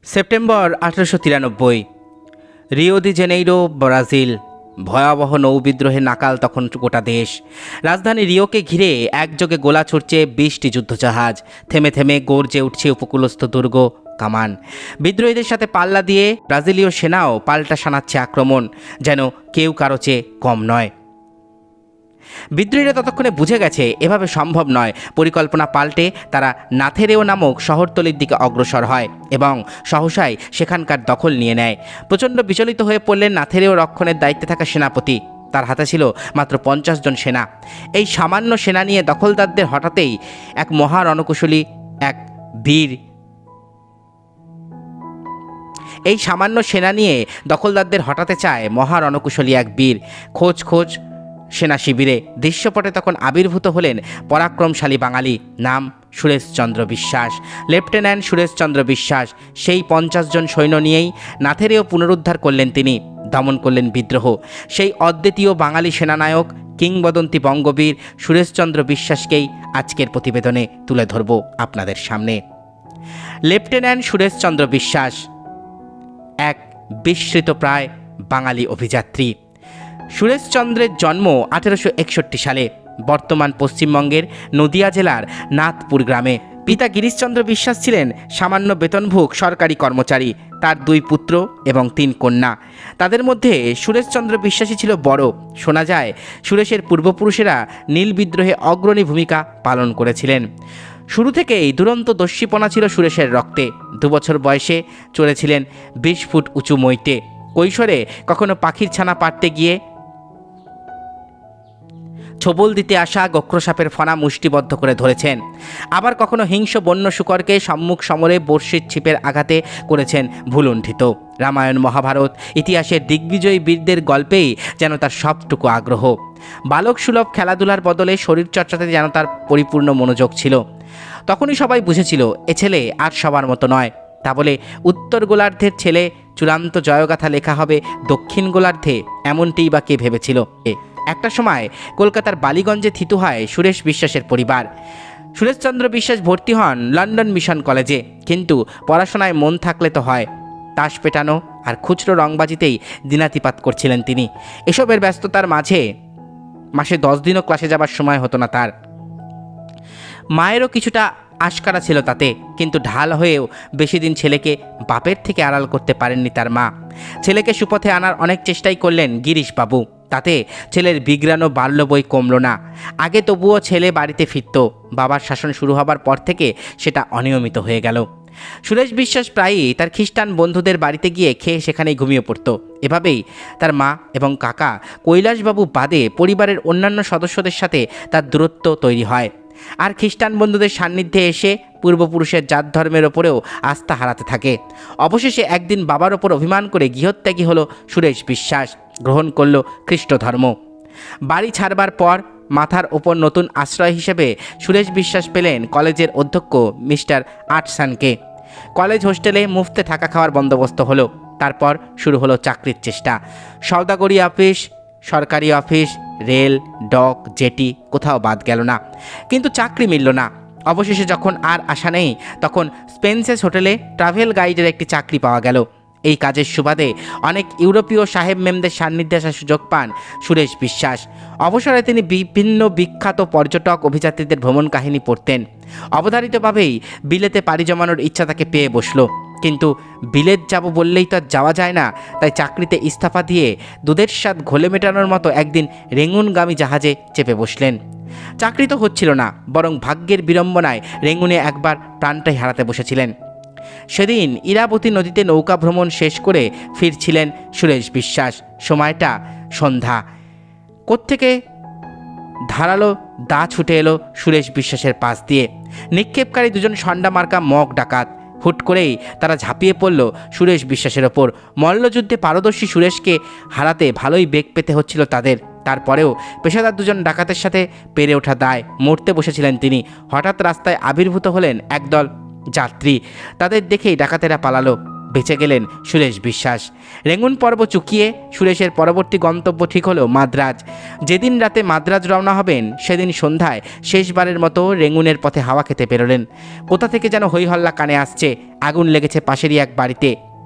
September 1893, Rio de Janeiro, Brazil. ভয়াবহ নৌবিদ্রোহে নাকাল তখন গোটা দেশ। রাজধানী রিওকে ঘিরে একযোগে গোলা ছুটছে 20টি যুদ্ধজাহাজ। থেমে থেমে গর্জে উঠছে উপকূলস্থ দুর্গ, কামান। বিদ্রোহীদের সাথে পাল্লা দিয়ে ব্রাজিলীয় সেনাও পাল্টা শানাচ্ছে আক্রমণ, যেন কেউ কারো চেয়ে কম নয়। বিদ্রোহীরা ততক্ষণে বুঝে গেছে এভাবে সম্ভব নয়। পরিকল্পনা পাল্টে তারা নাথেরেও নামক শহরতলির দিকে অগ্রসর হয় এবং সহসাই সেখানকার দখল নিয়ে নেয়। প্রচণ্ড বিচলিত হয়ে পড়লেন নাথেরেও রক্ষণের দায়িত্বে থাকা সেনাপতি। তার হাতে ছিল মাত্র 50 জন সেনা। এই সামান্য সেনা নিয়ে দখলদারদের হঠাতেই এক মহা রণকুশলী, এক বীর এই সামান্য সেনা নিয়ে দখলদারদের হঠাতে চায় মহা রণকুশলী এক বীর। খোঁজ খোঁজ সেনা শিবিরে। দৃশ্যপটে তখন আবির্ভূত হলেন পরাক্রমশালী বাঙালি, নাম সুরেশচন্দ্র বিশ্বাস। লেফটেন্যান্ট সুরেশচন্দ্র বিশ্বাস। সেই 50 জন সৈন্য নিয়েই নাথেরেও পুনরুদ্ধার করলেন তিনি, দমন করলেন বিদ্রোহ। সেই অদ্বিতীয় বাঙালি সেনানায়ক, কিংবদন্তি বঙ্গবীর সুরেশচন্দ্র বিশ্বাসকেই আজকের প্রতিবেদনে তুলে ধরব আপনাদের সামনে। লেফটেন্যান্ট সুরেশচন্দ্র বিশ্বাস এক বিস্মৃতপ্রায় বাঙালি অভিযাত্রী। সুরেশচন্দ্রের জন্ম 1861 সালে বর্তমান পশ্চিমবঙ্গের নদিয়া জেলার নাথপুর গ্রামে। পিতা গিরিশচন্দ্র বিশ্বাস ছিলেন সামান্য বেতনভোগ সরকারি কর্মচারী। তার 2 পুত্র এবং 3 কন্যা। তাদের মধ্যে সুরেশচন্দ্র বিশ্বাসী ছিল বড়। শোনা যায় সুরেশের পূর্বপুরুষেরা নীল বিদ্রোহে অগ্রণী ভূমিকা পালন করেছিলেন। শুরু থেকেই দুরন্ত দস্যিপনা ছিল সুরেশের রক্তে। 2 বছর বয়সে চড়েছিলেন 20 ফুট উঁচু মইতে। কৈশোরে কখনো পাখির ছানা পাড়তে গিয়ে ছোবল দিতে আসা গোক্রসাপের ফনা মুষ্টিবদ্ধ করে ধরেছেন। আবার কখনো হিংস্র বন্য শুকরকে সম্মুখ সমরে বর্ষির ছিপের আঘাতে করেছেন ভুলুণ্ঠিত। রামায়ণ, মহাভারত, ইতিহাসের দিগ্বিজয়ী বীরদের গল্পেই যেন তার সবটুকু আগ্রহ। বালক সুলভ খেলাধুলার বদলে শরীরচর্চাতে যেন তার পরিপূর্ণ মনোযোগ ছিল। তখনই সবাই বুঝেছিল এ ছেলে আর সবার মতো নয়। তা বলে উত্তর গোলার্ধের ছেলে চূড়ান্ত জয়গাথা লেখা হবে দক্ষিণ গোলার্ধে, এমনটিই বা কে ভেবেছিল? একটা সময় কলকাতার বালিগঞ্জে থিতু হয় সুরেশ বিশ্বাসের পরিবার। সুরেশচন্দ্র বিশ্বাস ভর্তি হন লন্ডন মিশন কলেজে। কিন্তু পড়াশোনায় মন থাকলে তো হয়, তাস পেটানো আর খুচরো রংবাজিতেই দিনাতিপাত করছিলেন তিনি। এসবের ব্যস্ততার মাঝে মাসে 10 দিনও ক্লাসে যাবার সময় হতো না তার। মায়েরও কিছুটা আশকারা ছিল তাতে, কিন্তু ঢাল হয়েও বেশি দিন ছেলেকে বাপের থেকে আড়াল করতে পারেননি তার মা। ছেলেকে সুপথে আনার অনেক চেষ্টাই করলেন গিরিশবাবু। তাতে ছেলের বিগ্রানো বাল্য বই কমল না। আগে তবুও ছেলে বাড়িতে ফিরত, বাবার শাসন শুরু হবার পর থেকে সেটা অনিয়মিত হয়ে গেল। সুরেশ বিশ্বাস প্রায়ই তার খ্রিস্টান বন্ধুদের বাড়িতে গিয়ে খেয়ে সেখানেই ঘুমিয়ে পড়ত। এভাবেই তার মা এবং কাকা কৈলাসবাবু বাদে পরিবারের অন্যান্য সদস্যদের সাথে তার দূরত্ব তৈরি হয়। আর খ্রিস্টান বন্ধুদের সান্নিধ্যে এসে পূর্বপুরুষের জাত ধর্মের ওপরেও আস্থা হারাতে থাকে। অবশেষে একদিন বাবার ওপর অভিমান করে গৃহত্যাগী হলো সুরেশ বিশ্বাস, গ্রহণ করল খ্রিস্ট ধর্ম। বাড়ি ছাড়বার পর মাথার ওপর নতুন আশ্রয় হিসেবে সুরেশ বিশ্বাস পেলেন কলেজের অধ্যক্ষ মিস্টার আটসানকে। কলেজ হোস্টেলে মুফতে থাকা খাওয়ার বন্দোবস্ত হলো। তারপর শুরু হলো চাকরির চেষ্টা। সওদাগরি অফিস, সরকারি অফিস, রেল, ডক, জেটি, কোথাও বাদ গেল না। কিন্তু চাকরি মিলল না। অবশেষে যখন আর আশা নেই, তখন স্পেন্সেস হোটেলে ট্রাভেল গাইডের একটি চাকরি পাওয়া গেল। এই কাজের সুবাদে অনেক ইউরোপীয় সাহেব মেমদের সান্নিধ্যে আসার সুযোগ পান সুরেশ বিশ্বাস। অবসরে তিনি বিভিন্ন বিখ্যাত পর্যটক অভিযাত্রীদের ভ্রমণ কাহিনী পড়তেন। অবধারিতভাবেই বিলেতে পাড়ি জমানোর ইচ্ছা তাকে পেয়ে বসল। কিন্তু বিলেত যাব বললেই তো আর যাওয়া যায় না। তাই চাকরিতে ইস্তফা দিয়ে দুধের স্বাদ ঘোলে মেটানোর মতো একদিন রেঙ্গুনগামী জাহাজে চেপে বসলেন। চাকরি তো হচ্ছিল না, বরং ভাগ্যের বিড়ম্বনায় রেঙ্গুনে একবার প্রাণটাই হারাতে বসেছিলেন। সেদিন ইরাবতী নদীতে নৌকা ভ্রমণ শেষ করে ফিরছিলেন সুরেশ বিশ্বাস। সময়টা সন্ধ্যা। কোত্থেকে ধারালো দা ছুটে এলো সুরেশ বিশ্বাসের পাশ দিয়ে। নিক্ষেপকারী 2 জন সন্ডা মার্কা মগ ডাকাত। হুট করেই তারা ঝাঁপিয়ে পড়ল সুরেশ বিশ্বাসের ওপর। মল্লযুদ্ধে পারদর্শী সুরেশকে হারাতে ভালোই বেগ পেতে হচ্ছিল তাদের। তারপরেও পেশাদার 2 জন ডাকাতের সাথে পেরে ওঠা দায়। মরতে বসেছিলেন তিনি। হঠাৎ রাস্তায় আবির্ভূত হলেন একদল যাত্রী। তাদের দেখেই ডাকাতেরা পালালো। বেঁচে গেলেন সুরেশ বিশ্বাস। রেঙ্গুন পর্ব চুকিয়ে সুরেশের পরবর্তী গন্তব্য ঠিক হলো মাদ্রাজ। যেদিন রাতে মাদ্রাজ রওনা হবেন সেদিন সন্ধ্যায় শেষবারের মতো রেঙ্গুনের পথে হাওয়া খেতে বেরোলেন। কোথা থেকে যেন হইহল্লা কানে আসছে। আগুন লেগেছে পাশেরই এক বাড়িতে।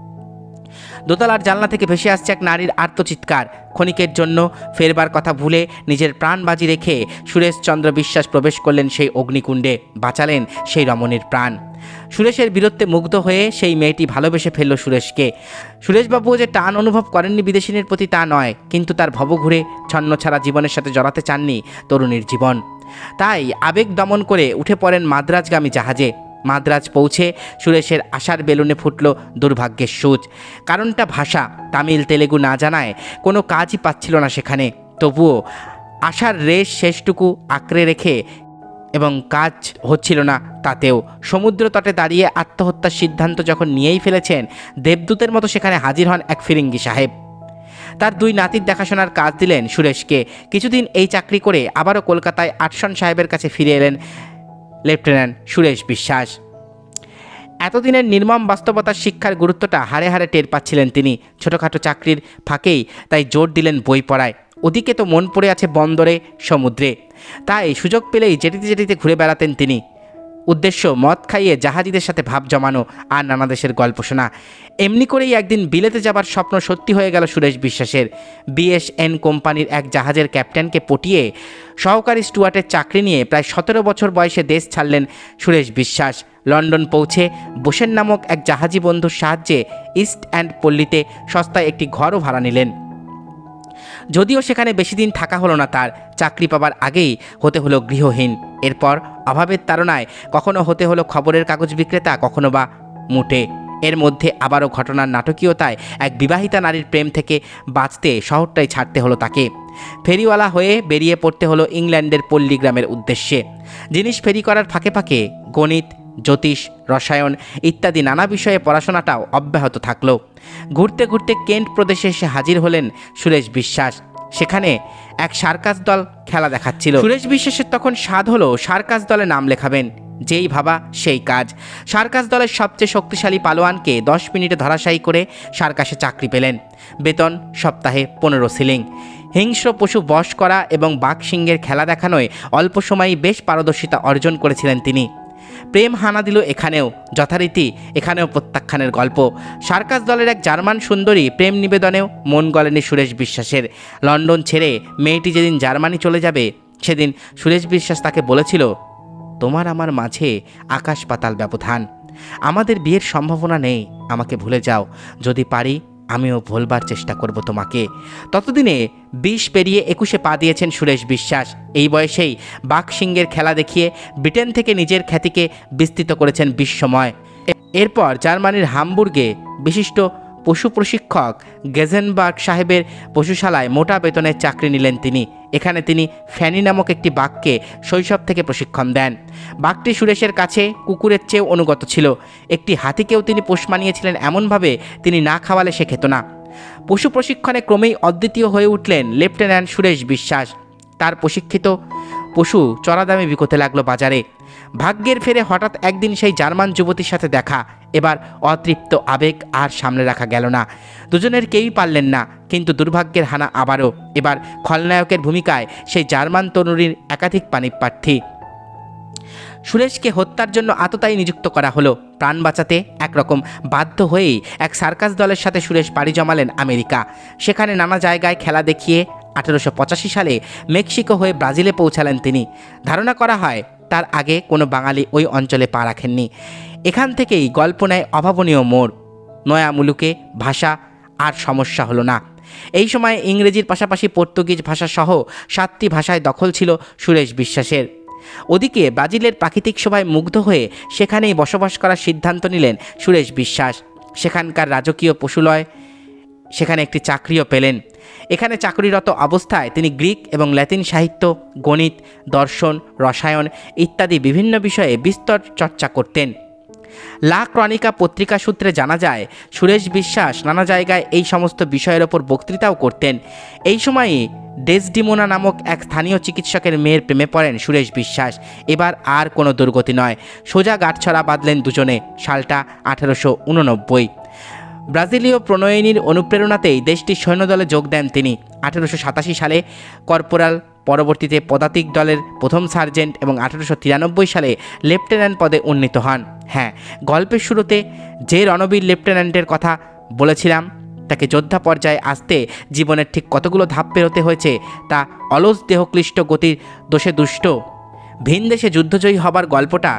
দোতলার জানলা থেকে ভেসে আসছে এক নারীর আর্তচিৎকার। ক্ষণিকের জন্য ফেরবার কথা ভুলে নিজের প্রাণ বাজি রেখে সুরেশচন্দ্র বিশ্বাস প্রবেশ করলেন সেই অগ্নিকুণ্ডে, বাঁচালেন সেই রমণীর প্রাণ। সুরেশের বীরত্বে মুগ্ধ হয়ে সেই মেয়েটি ভালোবেসে ফেলল সুরেশকে। সুরেশবাবুও যে টান অনুভব করেননি বিদেশিনীর প্রতি তা নয়, কিন্তু তার ভবঘুরে ছন্নছাড়া জীবনের সাথে জড়াতে চাননি তরুণীর জীবন। তাই আবেগ দমন করে উঠে পড়েন মাদ্রাজগামী জাহাজে। মাদ্রাজ পৌঁছে সুরেশের আশার বেলুনে ফুটল দুর্ভাগ্যের সূচ। কারণটা ভাষা, তামিল তেলেগু না জানায় কোনো কাজই পাচ্ছিল না সেখানে। তবুও আশার রেশ শেষটুকু আঁকড়ে রেখে এবং কাজ হচ্ছিল না তাতেও। সমুদ্র তটে দাঁড়িয়ে আত্মহত্যার সিদ্ধান্ত যখন নিয়েই ফেলেছেন, দেবদূতের মতো সেখানে হাজির হন এক ফিরিঙ্গি সাহেব। তার দুই নাতির দেখাশোনার কাজ দিলেন সুরেশকে। কিছুদিন এই চাকরি করে আবারও কলকাতায় আটশন সাহেবের কাছে ফিরে এলেন লেফটেন্যান্ট সুরেশ বিশ্বাস। এতদিনের নির্মম বাস্তবতার শিক্ষার গুরুত্বটা হাড়ে হাড়ে টের পাচ্ছিলেন তিনি। ছোটোখাটো চাকরির ফাঁকেই তাই জোর দিলেন বই পড়ায়। ওদিকে তো মন পড়ে আছে বন্দরে, সমুদ্রে। তাই সুযোগ পেলেই যেটিতে যেটিতে ঘুরে বেড়াতেন তিনি। উদ্দেশ্য মদ খাইয়ে জাহাজিদের সাথে ভাব জমানো আর নানা দেশের গল্প শোনা। এমনি করেই একদিন বিলেতে যাবার স্বপ্ন সত্যি হয়ে গেল সুরেশ বিশ্বাসের। বিএসএন কোম্পানির এক জাহাজের ক্যাপ্টেনকে পটিয়ে সহকারী স্টুয়ার্টের চাকরি নিয়ে প্রায় 17 বছর বয়সে দেশ ছাড়লেন সুরেশ বিশ্বাস। লন্ডন পৌঁছে বোসেন নামক এক জাহাজি বন্ধুর সাহায্যে ইস্ট অ্যান্ড পল্লীতে সস্তায় একটি ঘরও ভাড়া নিলেন। যদিও সেখানে বেশি দিন থাকা হলো না তার। চাকরি পাবার আগেই হতে হলো গৃহহীন। এরপর অভাবের তাড়নায় কখনো হতে হলো খবরের কাগজ বিক্রেতা, কখনো বা মুটে। এর মধ্যে আবারও ঘটনার নাটকীয়তায় এক বিবাহিতা নারীর প্রেম থেকে বাঁচতে শহরটাই ছাড়তে হলো তাকে। ফেরিওয়ালা হয়ে বেরিয়ে পড়তে হলো ইংল্যান্ডের পল্লীগ্রামের উদ্দেশ্যে। জিনিস ফেরি করার ফাঁকে ফাঁকে গণিত, জ্যোতিষ, রসায়ন ইত্যাদি নানা বিষয়ে পড়াশোনাটাও অব্যাহত থাকলো। ঘুরতে ঘুরতে কেন্ট প্রদেশে এসে হাজির হলেন সুরেশ বিশ্বাস। সেখানে এক সার্কাস দল খেলা দেখাচ্ছিল। সুরেশ বিশ্বাসের তখন স্বাদ হলো সার্কাস দলে নাম লেখাবেন। যেই ভাবা সেই কাজ। সার্কাস দলের সবচেয়ে শক্তিশালী পালোয়ানকে 10 মিনিটে ধরাশায়ী করে সার্কাসে চাকরি পেলেন। বেতন সপ্তাহে 15 শিলিং। হিংস্র পশু বশ করা এবং বাঘ সিংহের খেলা দেখানোয় অল্প সময়েই বেশ পারদর্শিতা অর্জন করেছিলেন তিনি। প্রেম হানা দিল এখানেও। যথারীতি এখানেও প্রত্যাখ্যানের গল্প। সার্কাস দলের এক জার্মান সুন্দরী প্রেম নিবেদনেও মন গলেনি সুরেশ বিশ্বাসের। লন্ডন ছেড়ে মেয়েটি যেদিন জার্মানি চলে যাবে সেদিন সুরেশ বিশ্বাস তাকে বলেছিল, তোমার আমার মাঝে আকাশ পাতাল ব্যবধান। আমাদের বিয়ের সম্ভাবনা নেই। আমাকে ভুলে যাও। যদি পারি আমিও ভুলবার চেষ্টা করব তোমাকে। ততদিনে 20 পেরিয়ে 21-এ পা দিয়েছেন সুরেশ বিশ্বাস। এই বয়সেই বাঘ সিংহের খেলা দেখিয়ে ব্রিটেন থেকে নিজের খ্যাতিকে বিস্তৃত করেছেন বিশ্বময়। এরপর জার্মানির হামবুর্গে বিশিষ্ট পশু প্রশিক্ষক গেজেনবার্গ সাহেবের পশুশালায় মোটা বেতনের চাকরি নিলেন তিনি। এখানে তিনি ফ্যানি নামক একটি বাঘকে শৈশব থেকে প্রশিক্ষণ দেন। বাঘটি সুরেশের কাছে কুকুরের চেয়েও অনুগত ছিল। একটি হাতিকেও তিনি পোষ মানিয়েছিলেন এমনভাবে তিনি না খাওয়ালে সে খেত না। পশু প্রশিক্ষণে ক্রমেই অদ্বিতীয় হয়ে উঠলেন লেফটেন্যান্ট সুরেশ বিশ্বাস। তার প্রশিক্ষিত পশু চড়াদামে বিকোতে লাগলো বাজারে। ভাগ্যের ফেরে হঠাৎ একদিন সেই জার্মান যুবতীর সাথে দেখা। এবার অতৃপ্ত আবেগ আর সামনে রাখা গেল না। দুজনের কেউই পারলেন না। কিন্তু দুর্ভাগ্যের হানা আবারও। এবার খলনায়কের ভূমিকায় সেই জার্মান তরুণীর একাধিক পাণিপ্রার্থী। সুরেশকে হত্যার জন্য আততায়ী নিযুক্ত করা হলো। প্রাণ বাঁচাতে একরকম বাধ্য হয়েই এক সার্কাস দলের সাথে সুরেশ পাড়ি জমালেন আমেরিকা। সেখানে নানা জায়গায় খেলা দেখিয়ে 1885 সালে মেক্সিকো হয়ে ব্রাজিলে পৌঁছালেন তিনি। ধারণা করা হয় তার আগে কোনো বাঙালি ওই অঞ্চলে পা রাখেননি। এখান থেকেই গল্প নেয় অভাবনীয় মোড়। নয়া মুলুকে ভাষা আর সমস্যা হলো না। এই সময় ইংরেজির পাশাপাশি পর্তুগিজ ভাষাসহ 7টি ভাষায় দখল ছিল সুরেশ বিশ্বাসের। ওদিকে ব্রাজিলের প্রাকৃতিক শোভায় মুগ্ধ হয়ে সেখানেই বসবাস করার সিদ্ধান্ত নিলেন সুরেশ বিশ্বাস। সেখানকার রাজকীয় পশুলয় সেখানে একটি চাকরিও পেলেন। এখানে চাকরিরত অবস্থায় তিনি গ্রিক এবং ল্যাতিন সাহিত্য, গণিত, দর্শন, রসায়ন ইত্যাদি বিভিন্ন বিষয়ে বিস্তর চর্চা করতেন। লা ক্রনিকা পত্রিকা সূত্রে জানা যায় সুরেশ বিশ্বাস নানা জায়গায় এই সমস্ত বিষয়ের ওপর বক্তৃতাও করতেন। এই সময়ই ডেসডিমোনা নামক এক স্থানীয় চিকিৎসকের মেয়ের প্রেমে পড়েন সুরেশ বিশ্বাস। এবার আর কোনো দুর্গতি নয়, সোজা গাঁটছড়া বাঁধলেন দুজনে। সালটা 1889। ব্রাজিলীয় প্রণয়িনীর অনুপ্রেরণাতেই দেশটির সৈন্যদলে যোগ দেন তিনি। 1887 সালে কর্পোরাল, পরবর্তীতে পদাতিক দলের প্রথম সার্জেন্ট এবং 1893 সালে লেফটেন্যান্ট পদে উন্নীত হন। হ্যাঁ, গল্পের শুরুতে যে রণবীর লেফটেন্যান্টের কথা বলেছিলাম, তাকে যোদ্ধা পর্যায়ে আসতে জীবনের ঠিক কতগুলো ধাপ পেরোতে হয়েছে তা অলস দেহক্লিষ্ট গতির দোষে দুষ্ট ভিনদেশে যুদ্ধজয়ী হবার গল্পটা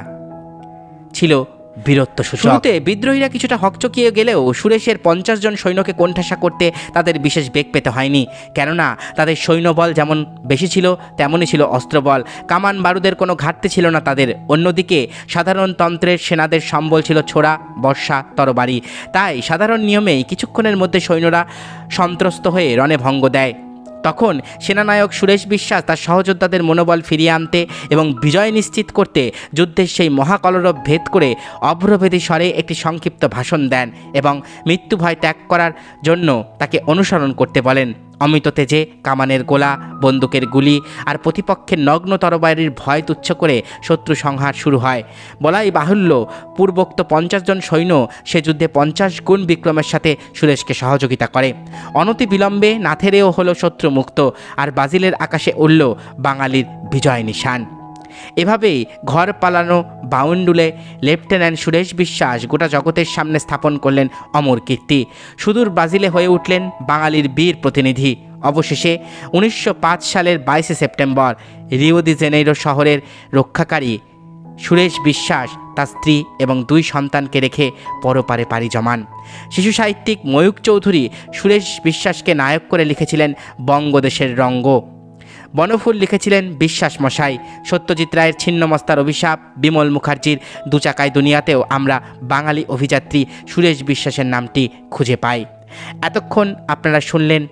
ছিল বীরত্ব সূচক। শুরুতে বিদ্রোহীরা কিছুটা হকচকিয়ে গেলেও সুরেশের 50 জন সৈন্যকে কোণঠাসা করতে তাদের বিশেষ বেগ পেতে হয়নি, কেননা তাদের সৈন্যবল যেমন বেশি ছিল তেমনই ছিল অস্ত্রবল। কামান বারুদের কোনো ঘাটতি ছিল না তাদের। অন্যদিকে সাধারণতন্ত্রের সেনাদের সম্বল ছিল ছোড়া, বর্ষা, তরবারি। তাই সাধারণ নিয়মেই কিছুক্ষণের মধ্যে সৈন্যরা সন্ত্রস্ত হয়ে রণে ভঙ্গ দেয়। তখন সেনানায়ক সুরেশ বিশ্বাস তার সহযোদ্ধাদের মনোবল ফিরিয়ে আনতে এবং বিজয় নিশ্চিত করতে যুদ্ধের সেই মহাকলরব ভেদ করে অভ্রভেদী স্বরে একটি সংক্ষিপ্ত ভাষণ দেন এবং মৃত্যু ভয় ত্যাগ করার জন্য তাকে অনুসরণ করতে বলেন। অমিত তেজে কামানের গোলা, বন্দুকের গুলি আর প্রতিপক্ষের নগ্ন তরবারির ভয় তুচ্ছ করে শত্রু সংহার শুরু হয়। বলাই বাহুল্য, পূর্বোক্ত 50 জন সৈন্য সে যুদ্ধে 50 গুণ বিক্রমের সাথে সুরেশকে সহযোগিতা করে। অনতি বিলম্বে নাথেরেও হলো শত্রুমুক্ত, আর ব্রাজিলের আকাশে উড়ল বাঙালির বিজয় নিশান। এভাবেই ঘর পালানো বাউন্ডুলে লেফটেন্যান্ট সুরেশ বিশ্বাস গোটা জগতের সামনে স্থাপন করলেন অমর কীর্তি। সুদূর ব্রাজিলে হয়ে উঠলেন বাঙালির বীর প্রতিনিধি। অবশেষে 1905 সালের 22 সেপ্টেম্বর রিও দি জেনেইরো শহরের রক্ষাকারী সুরেশ বিশ্বাস তার স্ত্রী এবং 2 সন্তানকে রেখে পরপারে পাড়ি জমান। শিশু সাহিত্যিক ময়ূক চৌধুরী সুরেশ বিশ্বাসকে নায়ক করে লিখেছিলেন বঙ্গদেশের রঙ্গ। বনফুল লিখেছিলেন বিশ্বাস মশাই। সত্যজিৎ রায়ের ছিন্নমস্তার অভিশাপ, বিমল মুখার্জির 2 চাকায় দুনিয়াতেও আমরা বাঙালি অভিযাত্রী সুরেশ বিশ্বাসের নামটি খুঁজে পাই। এতক্ষণ আপনারা শুনলেন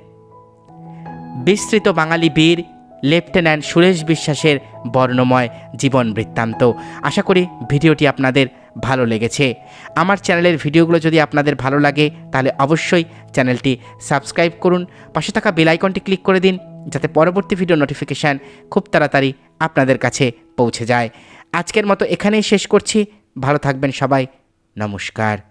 বিস্তৃত বাঙালি বীর লেফটেন্যান্ট সুরেশ বিশ্বাসের বর্ণময় জীবন বৃত্তান্ত। আশা করি ভিডিওটি আপনাদের ভালো লেগেছে। আমার চ্যানেলের ভিডিওগুলো যদি আপনাদের ভালো লাগে তাহলে অবশ্যই চ্যানেলটি সাবস্ক্রাইব করুন, পাশে থাকা বেল আইকনটি ক্লিক করে দিন যাতে পরবর্তী ভিডিও নোটিফিকেশান খুব তাড়াতাড়ি আপনাদের কাছে পৌঁছে যায়। আজকের মতো এখানেই শেষ করছি। ভালো থাকবেন সবাই। নমস্কার।